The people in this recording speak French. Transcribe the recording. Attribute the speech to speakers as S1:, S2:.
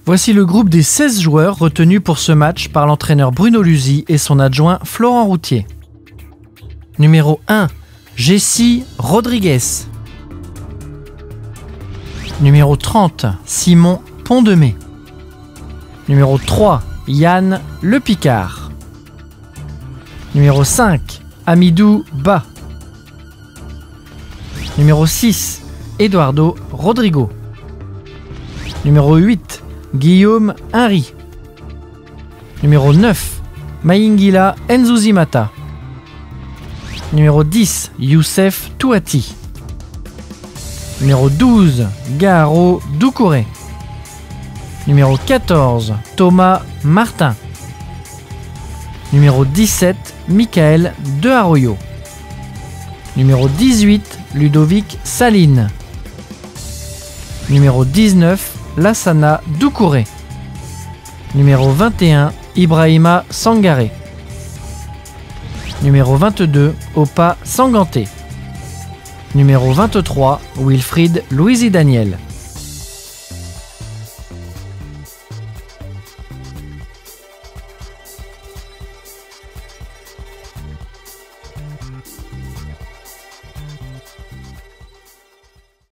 S1: Voici le groupe des 16 joueurs retenus pour ce match par l'entraîneur Bruno Luzi et son adjoint Florent Routier. Numéro 1, Jessie Rodriguez. Numéro 30, Simon Pondemé. Numéro 3, Yann Le Picard. Numéro 5, Amidou Ba. Numéro 6, Eduardo Rodrigo. Numéro 8, Guillaume Henry. Numéro 9, Maïngila Nzuzimata. Numéro 10, Youssef Touati. Numéro 12, Garo Doucouré. Numéro 14, Thomas Martin. Numéro 17, Michael De Arroyo. Numéro 18, Ludovic Saline. Numéro 19, Lassana Doucouré. Numéro 21, Ibrahima Sangaré. Numéro 22, Opa Sanganté. Numéro 23, Wilfried Louisi Daniel.